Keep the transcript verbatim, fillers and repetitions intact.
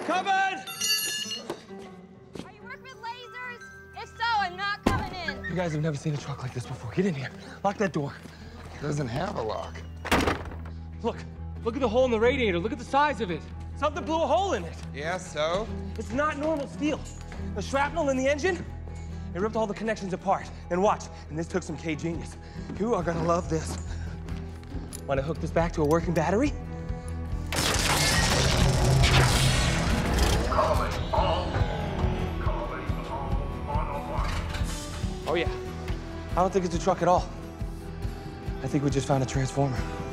Cupboard! Are you working with lasers? If so, I'm not coming in. You guys have never seen a truck like this before. Get in here. Lock that door. It doesn't have a lock. Look. Look at the hole in the radiator. Look at the size of it. Something blew a hole in it. Yeah, so? It's not normal steel. The shrapnel in the engine, it ripped all the connections apart. And watch, and this took some K-genius. You are gonna love this. Want to hook this back to a working battery? Calling all. Calling all one oh one. Oh, yeah. I don't think it's a truck at all. I think we just found a transformer.